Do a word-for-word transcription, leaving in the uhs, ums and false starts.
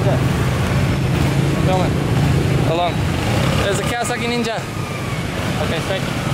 Ninja. Filming. Along. There's a Kawasaki Ninja. Okay, straight.